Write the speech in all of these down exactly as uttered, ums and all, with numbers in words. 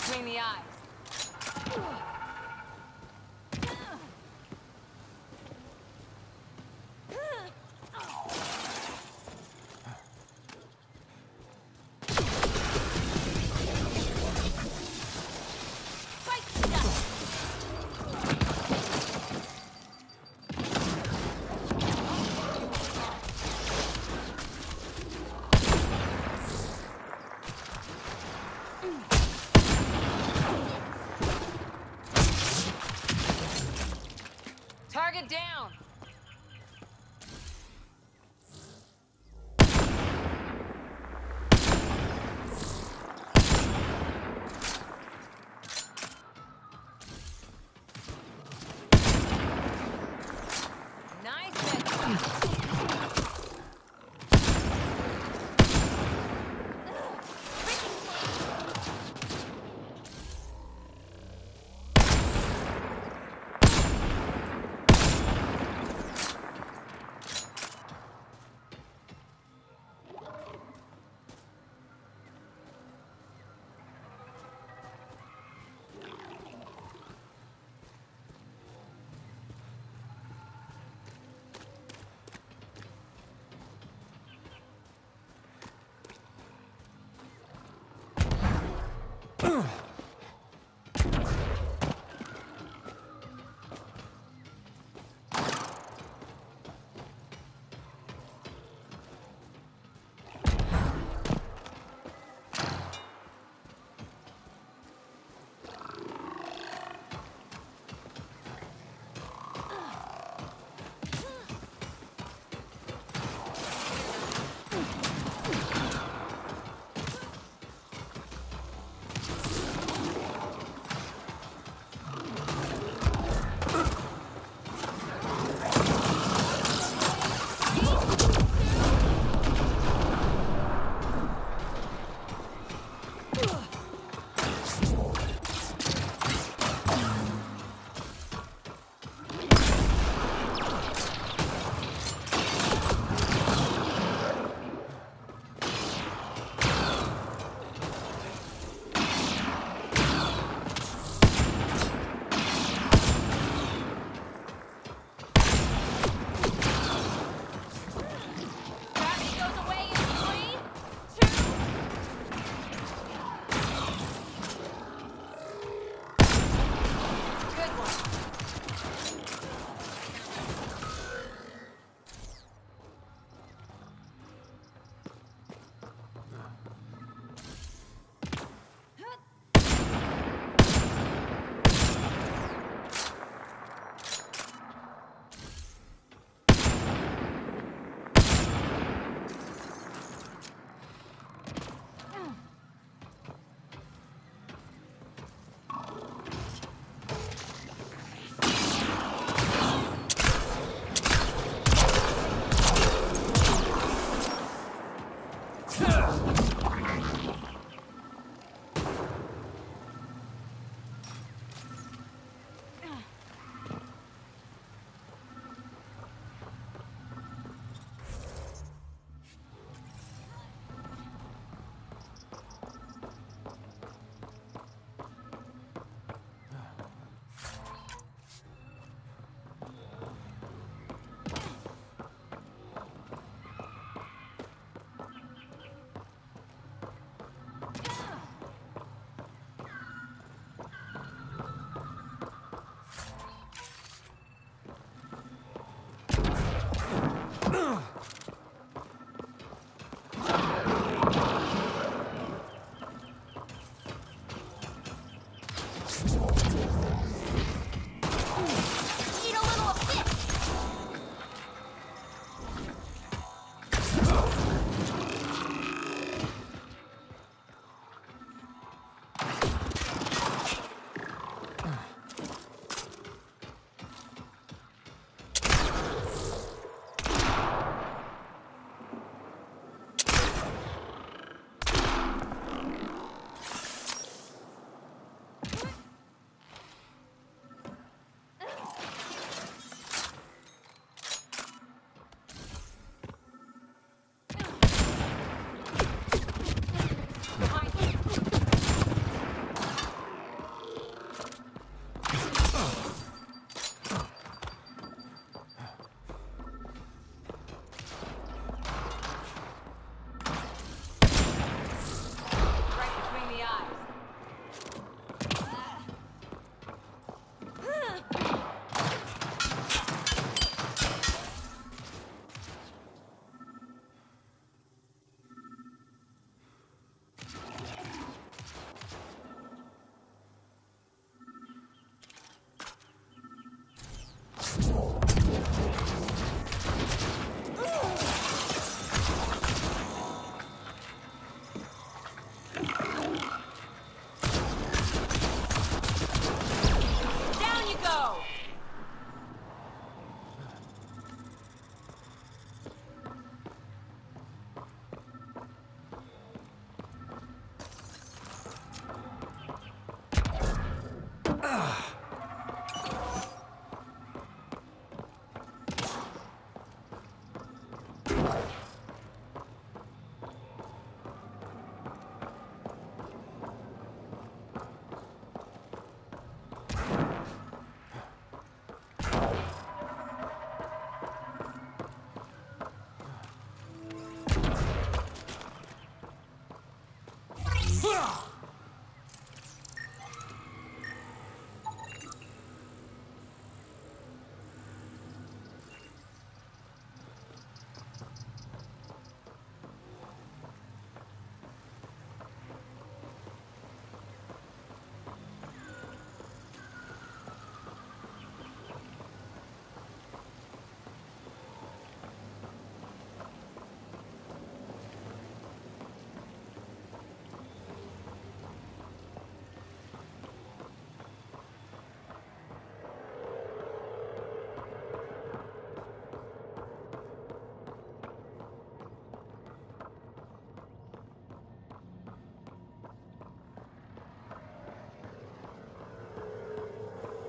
between the eyes.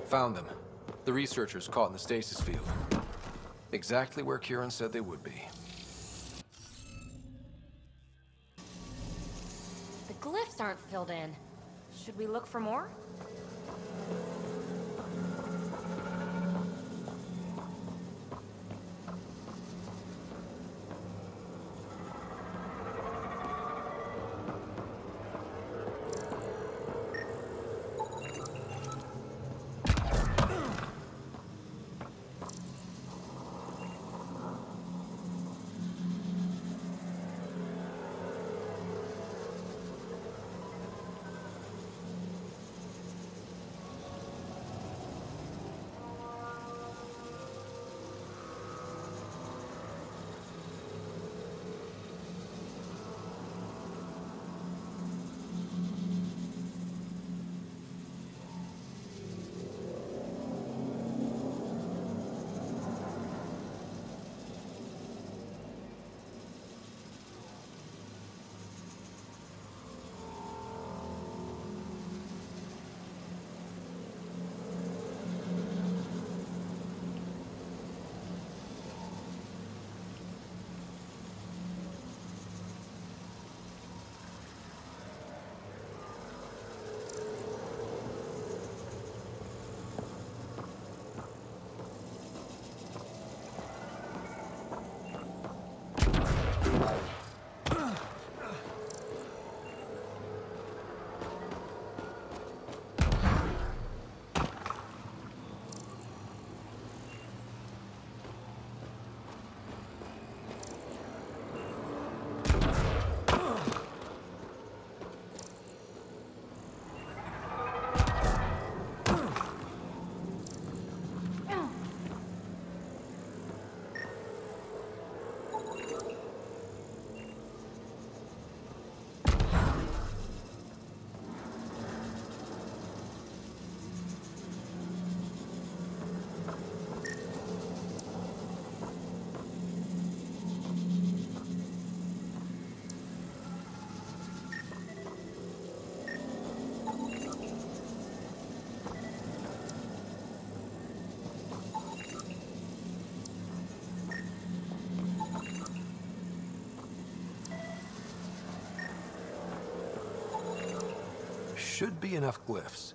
Found them. The researchers caught in the stasis field. Exactly where Kieran said they would be. The glyphs aren't filled in. Should we look for more? Should be enough glyphs.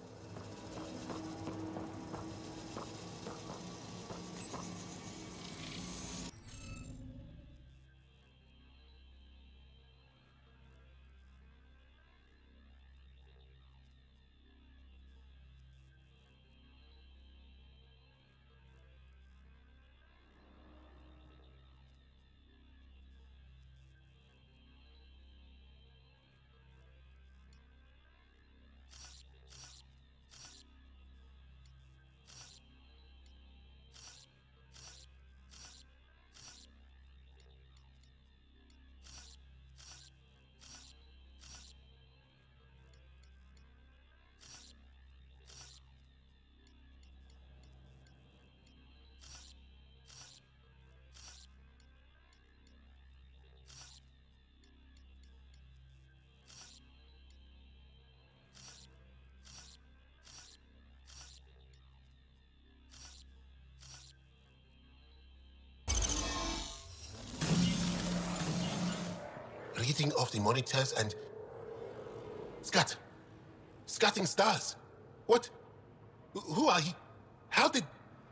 Reading of the monitors and... Scat! Scatting stars! What? Who are you? How did...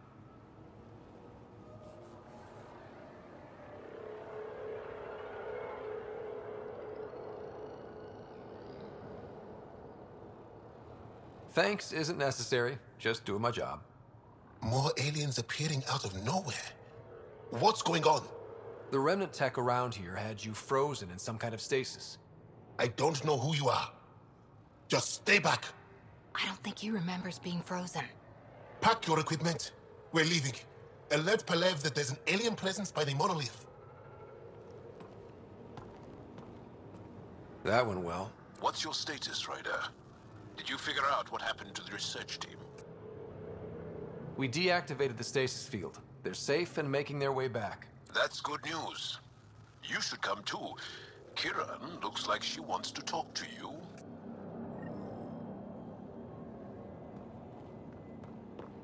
Thanks isn't necessary. Just doing my job. More aliens appearing out of nowhere. What's going on? The remnant tech around here had you frozen in some kind of stasis. I don't know who you are. Just stay back. I don't think he remembers being frozen. Pack your equipment. We're leaving. Alert Palev that there's an alien presence by the monolith. That went well. What's your status, Ryder? Did you figure out what happened to the research team? We deactivated the stasis field. They're safe and making their way back. That's good news. You should come too. Kieran looks like she wants to talk to you.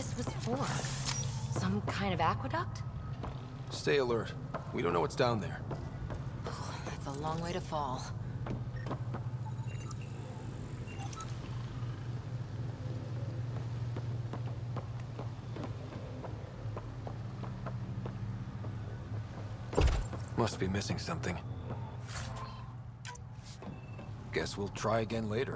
this was for. Some kind of aqueduct? Stay alert. We don't know what's down there. That's a long way to fall. Must be missing something. Guess we'll try again later.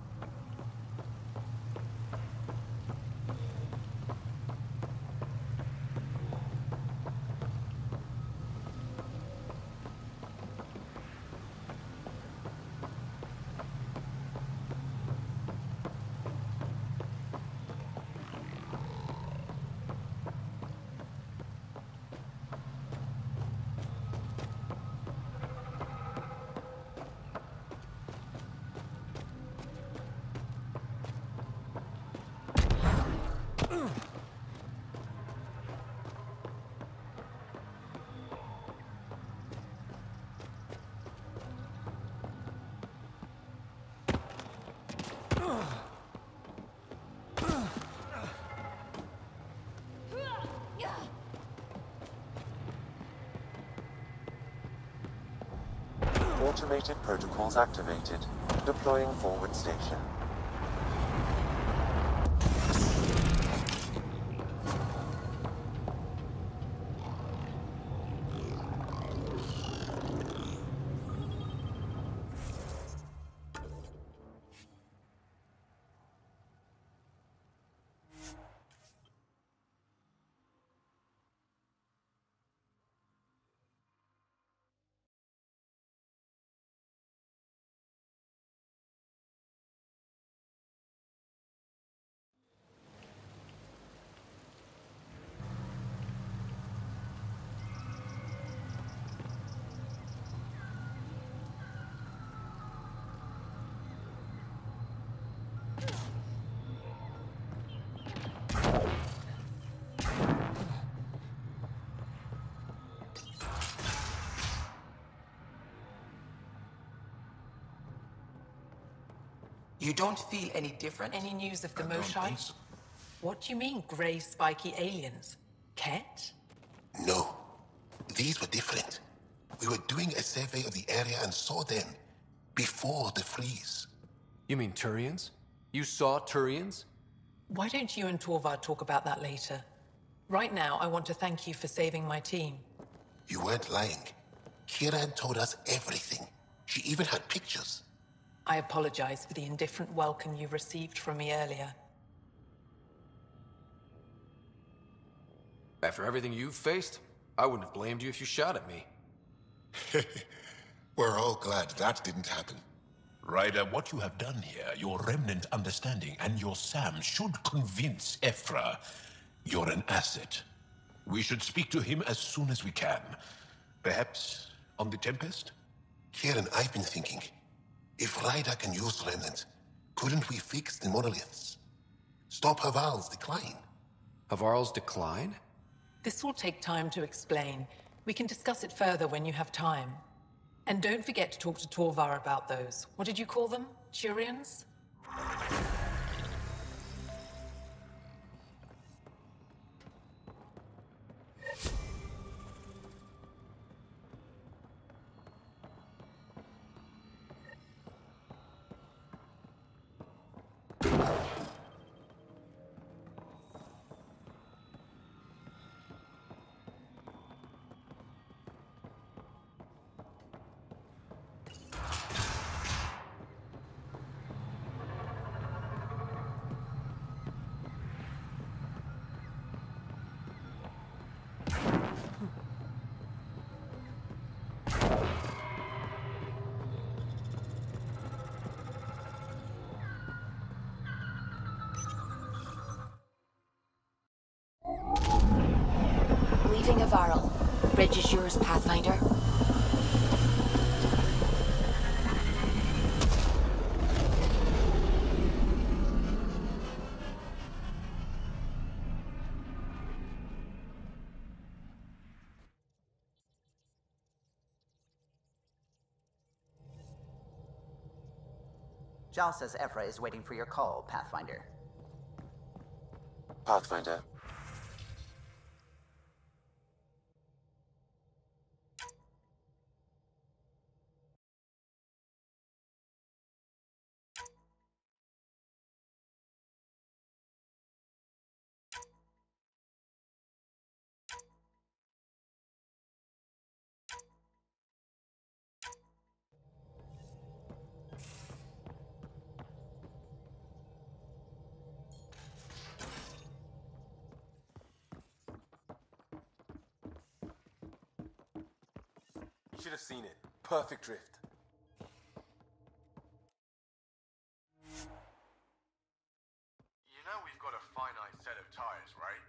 Automated protocols activated. Deploying forward station. You don't feel any different? Any news of the I don't think Moshai? so. What do you mean, grey spiky aliens? Ket? No. These were different. We were doing a survey of the area and saw them before the freeze. You mean Turians? You saw Turians? Why don't you and Torvar talk about that later? Right now, I want to thank you for saving my team. You weren't lying. Kira had told us everything. She even had pictures. I apologize for the indifferent welcome you received from me earlier. After everything you've faced, I wouldn't have blamed you if you shot at me. We're all glad that didn't happen. Ryder, what you have done here, your remnant understanding and your Sam should convince Ephra you're an asset. We should speak to him as soon as we can. Perhaps on the Tempest? Kieran, I've been thinking. If Ryder can use remnant, couldn't we fix the monoliths? Stop Havarl's decline? Havarl's decline? This will take time to explain. We can discuss it further when you have time. And don't forget to talk to Torvar about those. What did you call them? Turians? Leaving Havarl. Bridge is yours, Pathfinder. Jal says Ephra is waiting for your call, Pathfinder. Pathfinder. Should have seen it. Perfect drift. You know we've got a finite set of tires, right?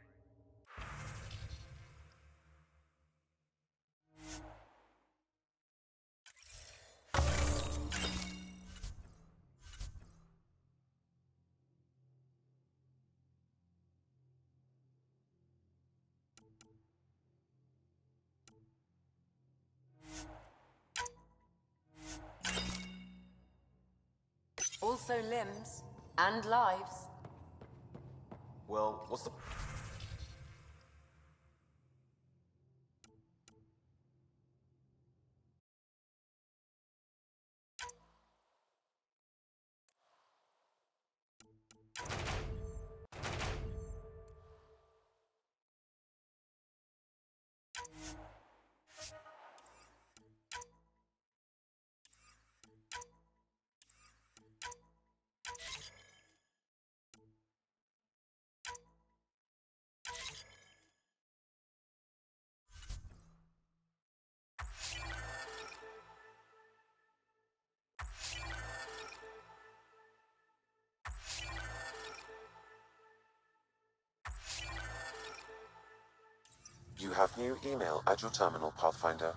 Also limbs and lives. Well, what's the... You have new email at your terminal, Pathfinder.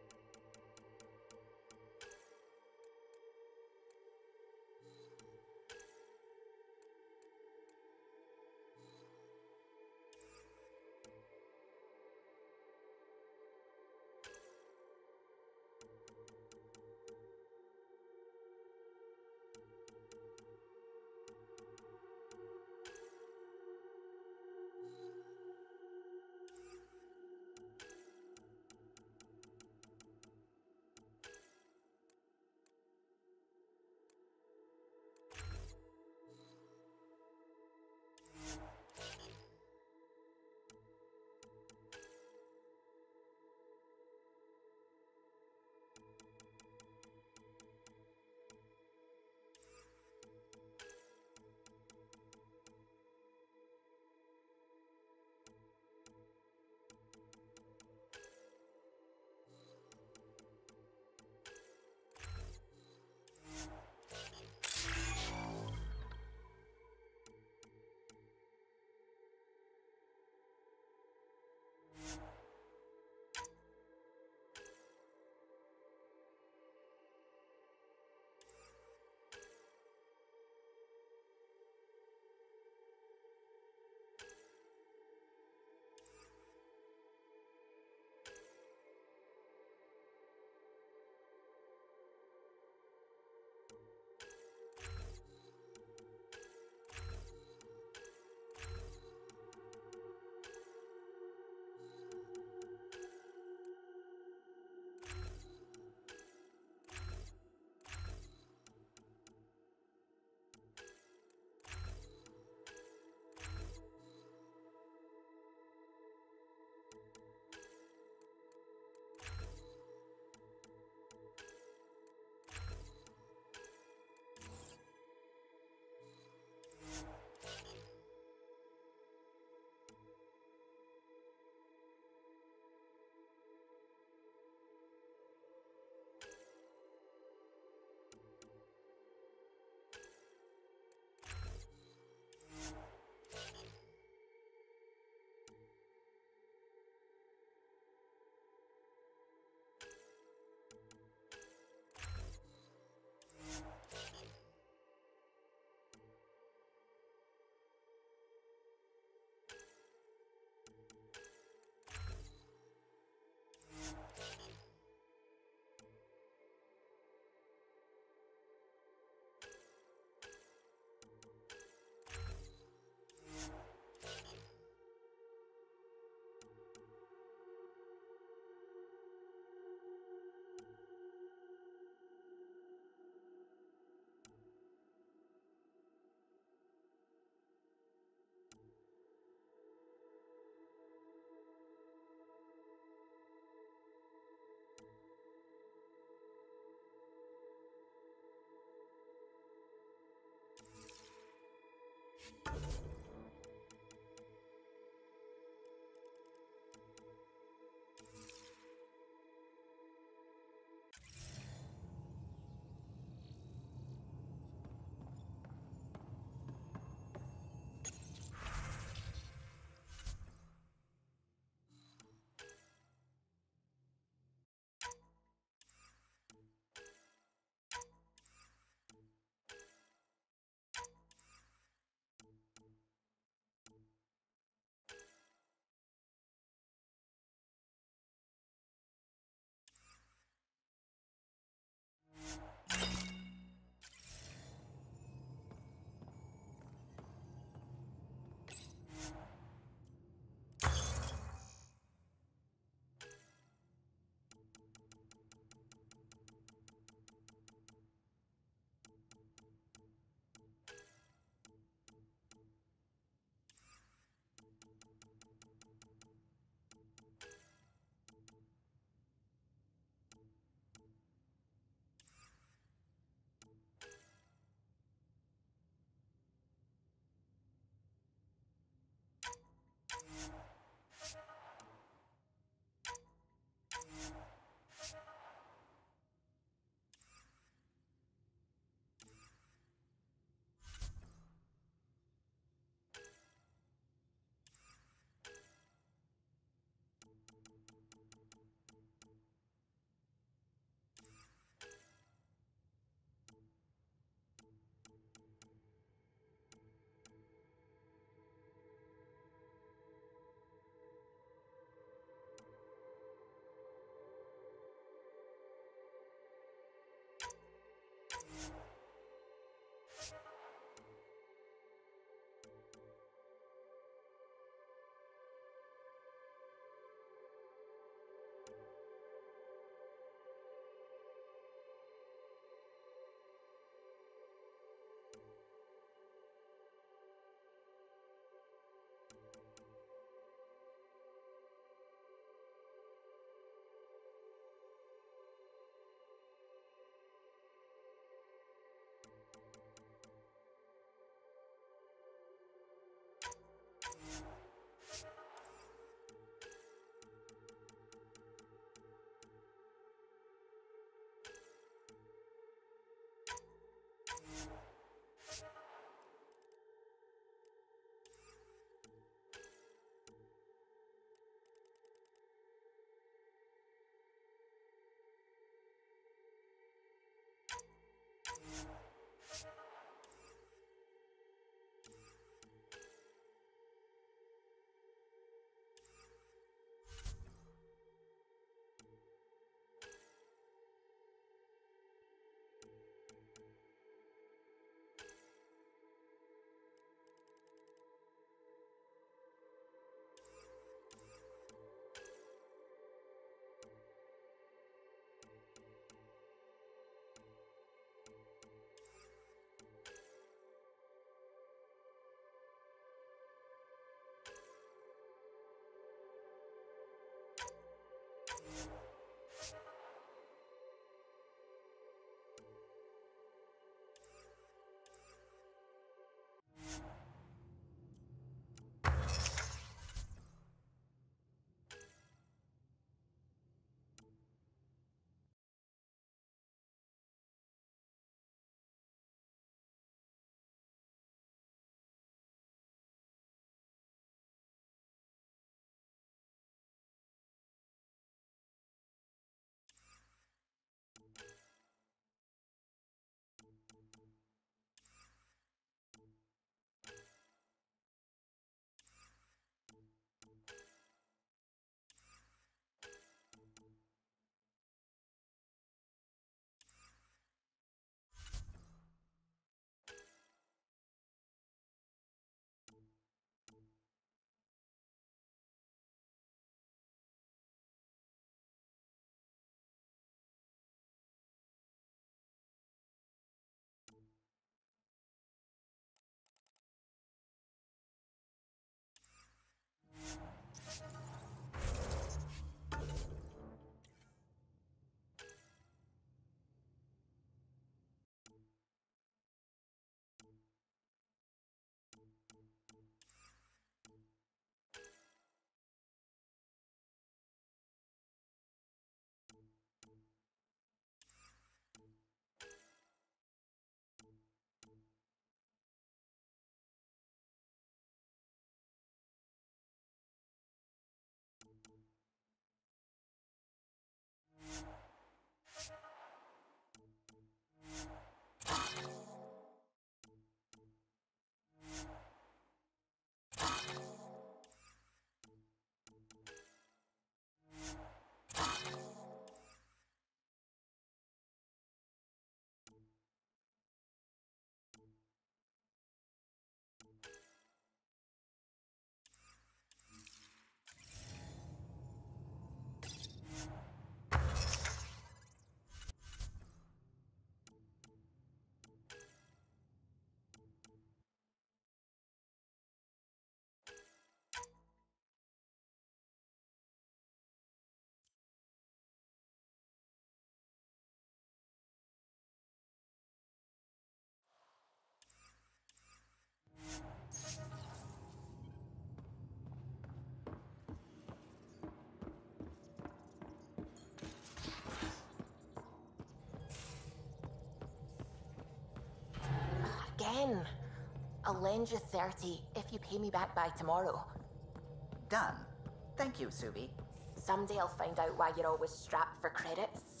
fine. I'll lend you thirty if you pay me back by tomorrow. Done. Thank you, Subi. Someday I'll find out why you're always strapped for credits.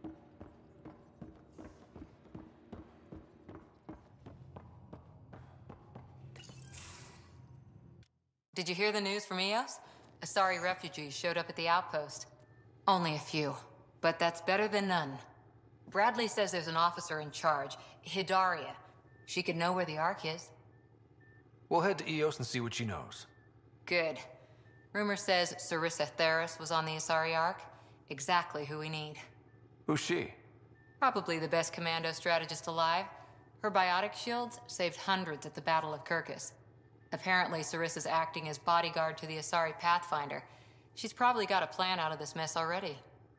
Did you hear the news from Eos? Asari refugees showed up at the outpost. Only a few, but that's better than none. Bradley says there's an officer in charge, Hidaria. She could know where the Ark is. We'll head to Eos and see what she knows. Good. Rumor says Sarissa Theris was on the Asari Ark. Exactly who we need. Who's she? Probably the best commando strategist alive. Her biotic shields saved hundreds at the Battle of Kirkus. Apparently, Sarissa's acting as bodyguard to the Asari Pathfinder. She's probably got a plan out of this mess already.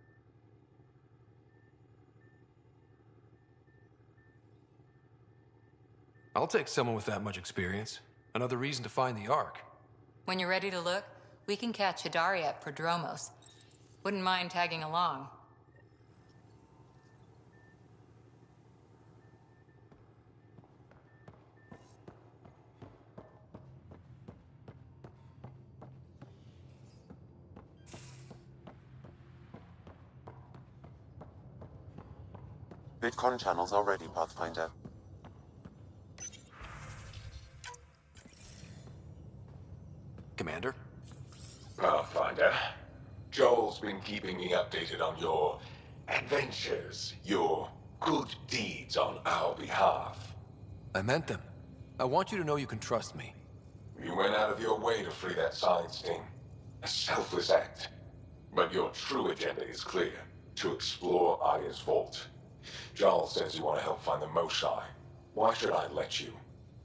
I'll take someone with that much experience. Another reason to find the Ark. When you're ready to look, we can catch Hidaria at Prodromos. Wouldn't mind tagging along. VidCon channels are ready, Pathfinder. Commander? Pathfinder, Joel's been keeping me updated on your adventures, your good deeds on our behalf. I meant them. I want you to know you can trust me. You went out of your way to free that science team. A selfless act. But your true agenda is clear. To explore Aya's vault. Joel says you want to help find the Moshai. Why should I let you?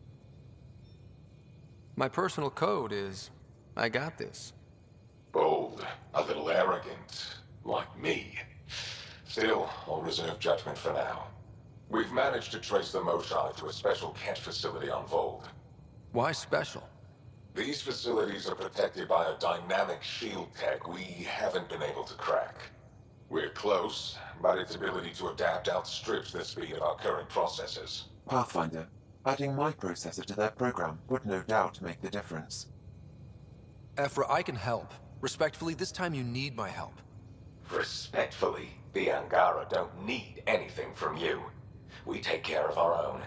My personal code is, I got this. Bold, a little arrogant, like me. Still, I'll reserve judgment for now. We've managed to trace the Moshai to a special Kent facility on Vold. Why special? These facilities are protected by a dynamic shield tech we haven't been able to crack. We're close, but its ability to adapt outstrips the speed of our current processors. Pathfinder, adding my processor to their program would no doubt make the difference. Ephra, I can help. Respectfully, this time you need my help. Respectfully, the Angara don't need anything from you. We take care of our own.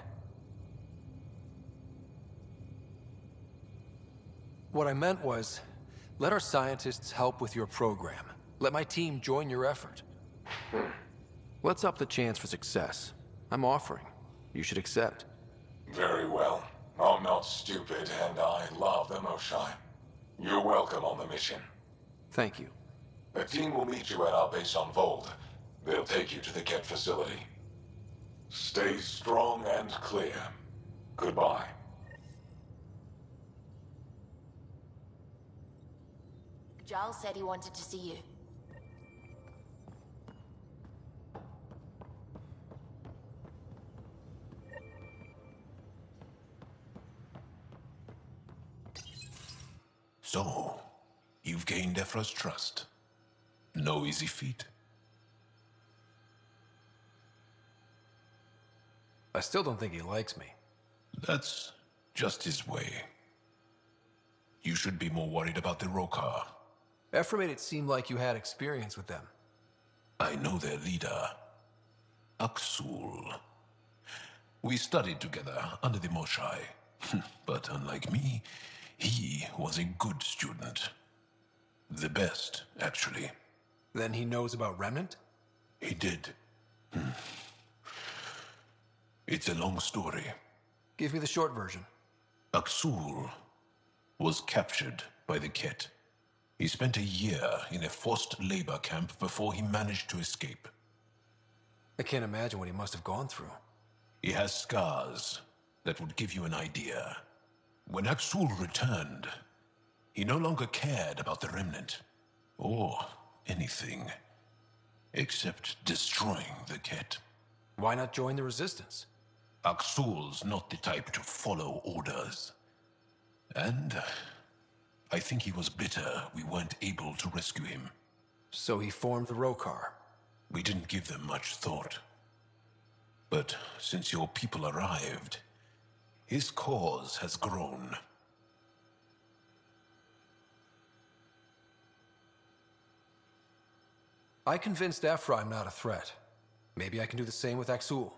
What I meant was, let our scientists help with your program. Let my team join your effort. Let's up the chance for success. I'm offering. You should accept. Very well. I'm not stupid, and I love the Moshai. You're welcome on the mission. Thank you. The team will meet you at our base on Vold. They'll take you to the Kent facility. Stay strong and clear. Goodbye. Giles said he wanted to see you. So, you've gained Ephra's trust. No easy feat. I still don't think he likes me. That's just his way. You should be more worried about the Rokar. Ephra made it seem like you had experience with them. I know their leader, Aksul. We studied together under the Moshai. But unlike me, he was a good student. The best, actually. Then he knows about Remnant? He did. It's a long story. Give me the short version. Aksul was captured by the Ket. He spent a year in a forced labor camp before he managed to escape. I can't imagine what he must have gone through. He has scars that would give you an idea. When Aksul returned, he no longer cared about the Remnant, or anything, except destroying the Ket. Why not join the Resistance? Aksul's not the type to follow orders. And I think he was bitter we weren't able to rescue him. So he formed the Rokar. We didn't give them much thought. But since your people arrived, His cause has grown. I convinced Ephra I'm not a threat. Maybe I can do the same with Axul.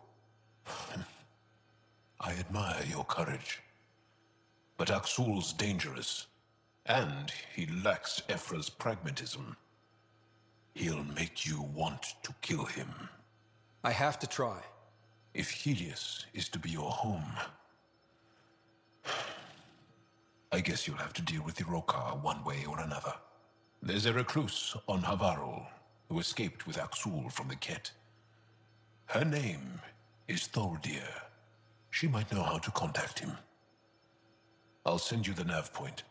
I admire your courage. But Axul's dangerous, and he lacks Ephra's pragmatism. He'll make you want to kill him. I have to try. If Helios is to be your home, I guess you'll have to deal with the Rokar one way or another. There's a recluse on Havarl who escaped with Axul from the Ket. Her name is Thordir. She might know how to contact him. I'll send you the nav point.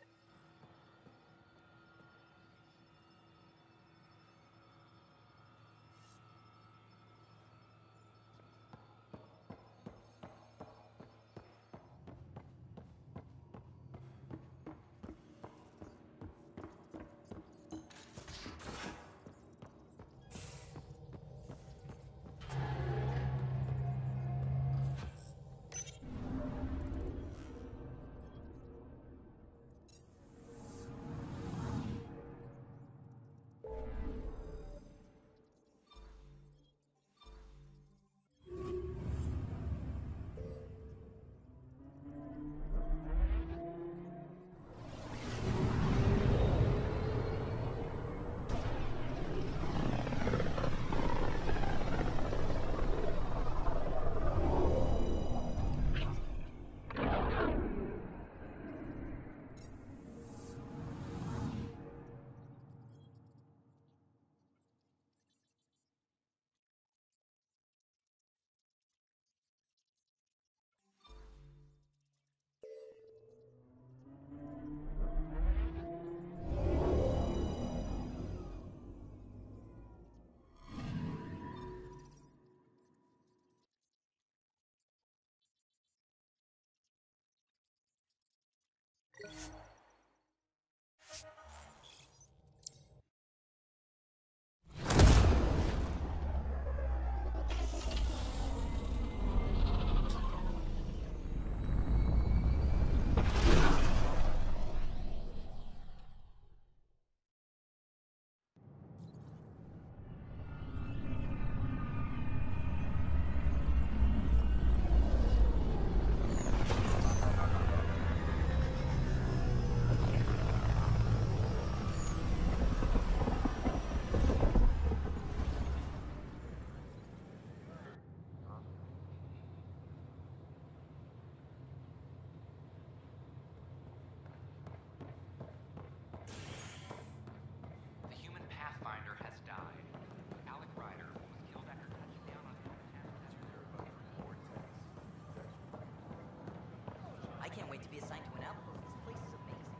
I can't wait to be assigned to an outpost. This place is amazing.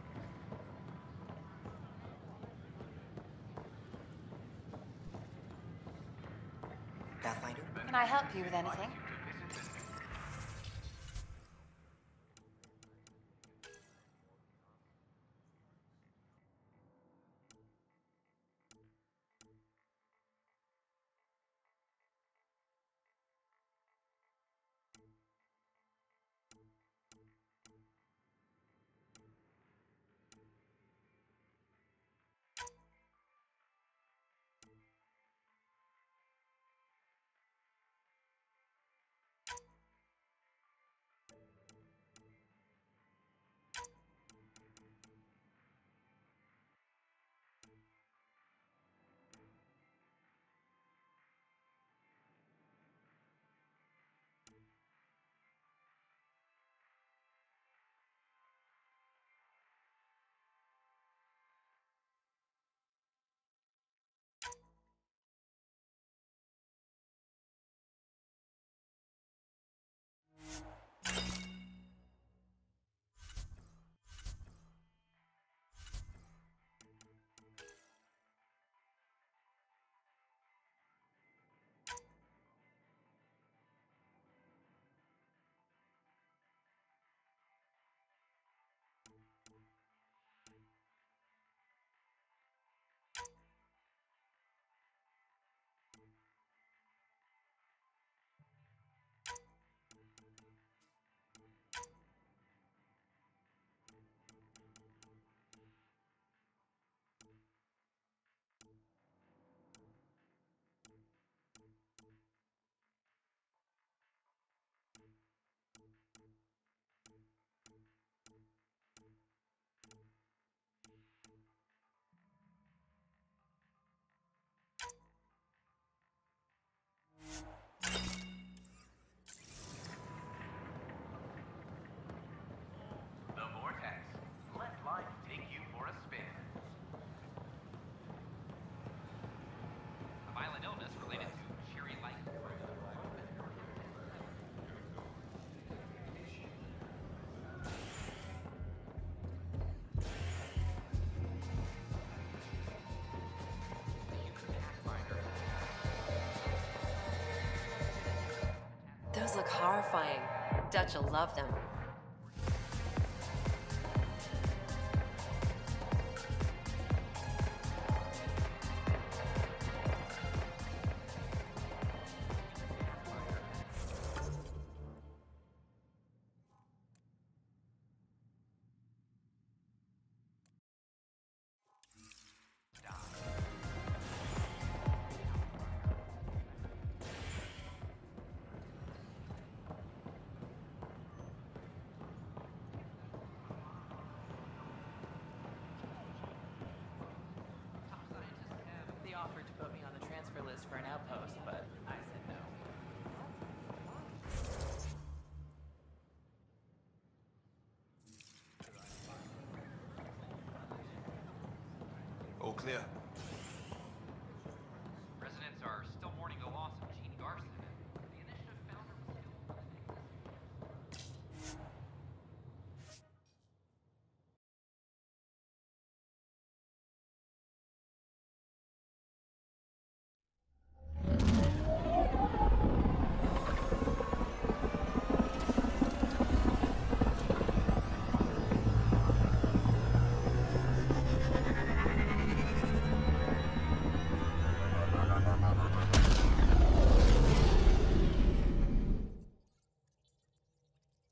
Pathfinder? Can I help you with anything? Those look horrifying. Dutch will love them. Offered to put me on the transfer list for an outpost, but I said no. All clear. Residents are still mourning the loss of Jean Garson. The initiative founder was killed.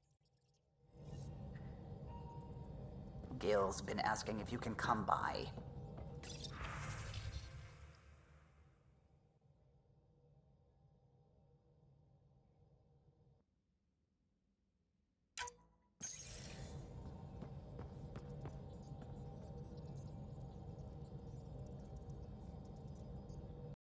Gil's been asking if you can come by.